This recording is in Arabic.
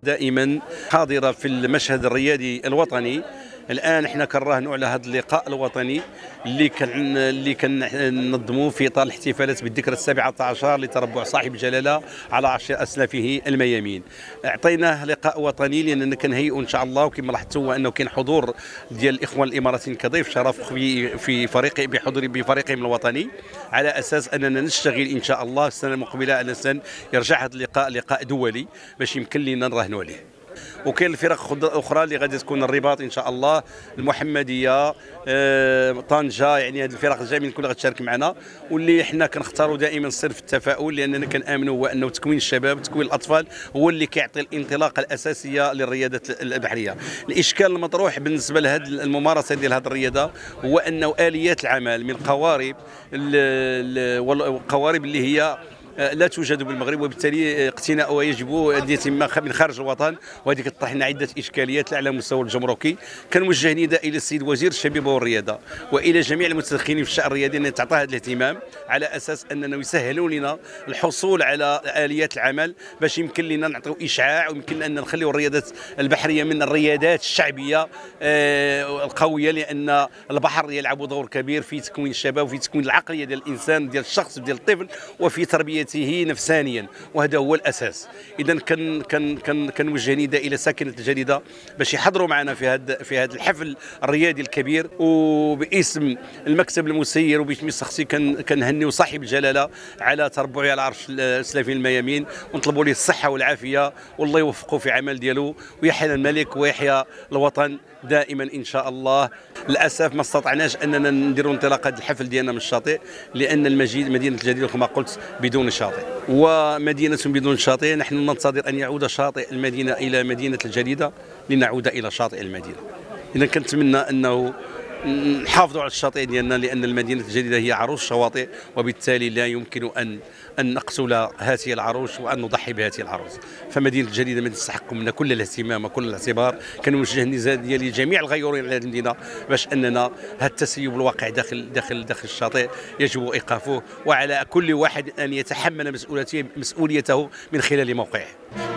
دائما حاضرة في المشهد الرياضي الوطني. الان احنا كنراهنوا على هذا اللقاء الوطني اللي كننظموه في اطار الاحتفالات بالذكرى 17 لتربع صاحب الجلاله على 10 اسلافه الميامين. اعطيناه لقاء وطني لاننا كنهيئوا ان شاء الله، وكما لاحظتوا هو انه كاين حضور ديال الاخوان الاماراتيين كضيف شرف في فريق بفريقهم الوطني، على اساس اننا نشتغل ان شاء الله السنه المقبله على أن يرجع هذا اللقاء لقاء دولي باش يمكن لنا نراهنوا عليه. وكاين الفرق اخرى اللي غادي تكون الرباط ان شاء الله، المحمديه، طنجه، يعني هذه الفرق الجميع كلها غتشارك معنا، واللي حنا كنختاروا دائما السر في التفاؤل، لاننا كنامنوا هو انه تكوين الشباب وتكوين الاطفال هو اللي كيعطي الانطلاقه الاساسيه للرياضه البحريه. الاشكال المطروح بالنسبه لهذه الممارسه ديال هذه الرياضه هو انه اليات العمل من القوارب والقوارب اللي هي لا توجد بالمغرب، وبالتالي اقتناؤها يجب ان يتم من خارج الوطن، وهذه كتطرح لنا عده اشكاليات لا على المستوى الجمركي. كنوجه نداء الى السيد وزير الشباب والرياضه والى جميع المتدخلين في الشان الرياضي ان تعطى هذا الاهتمام، على اساس اننا يسهلوا لنا الحصول على اليات العمل باش يمكن لنا نعطيو اشعاع، ويمكن لنا نخليو الرياضات البحريه من الرياضات الشعبيه القويه، لان البحر يلعب دور كبير في تكوين الشباب وفي تكوين العقليه ديال الانسان، ديال الشخص، ديال الطفل، وفي تربيته نفسانيا، وهذا هو الاساس. اذا كنوجه نداء الى ساكنه الجديده باش يحضروا معنا في هذا الحفل الرياضي الكبير، وباسم المكتب المسير وباسم شخصي كنهنيو صاحب الجلاله على تربعه على عرش الاسلافين الميامين، ونطلبوا له الصحه والعافيه والله يوفقه في عمل ديالو، ويحيى الملك ويحيى الوطن دائما ان شاء الله. للاسف ما استطعناش اننا نديروا انطلاق هذا الحفل ديالنا من الشاطئ، لان مدينه الجديده كما قلت بدون شاطئ، ومدينه بدون شاطئ نحن ننتظر ان يعود شاطئ المدينه الى مدينه الجديده لنعود الى شاطئ المدينه. اذا كنتمنى انه نحافظوا على الشاطئ ديالنا، لان المدينه الجديده هي عروش الشواطئ، وبالتالي لا يمكن ان نقتل هذه العروش وان نضحي بهذه العروش. فمدينه الجديده مدينه تستحق منا كل الاهتمام وكل الاعتبار. كنوجه النداء ديالي لجميع الغيورين على هذه المدينه باش اننا هذا التسيب الواقع داخل الشاطئ يجب ايقافه، وعلى كل واحد ان يتحمل مسؤوليته من خلال موقعه.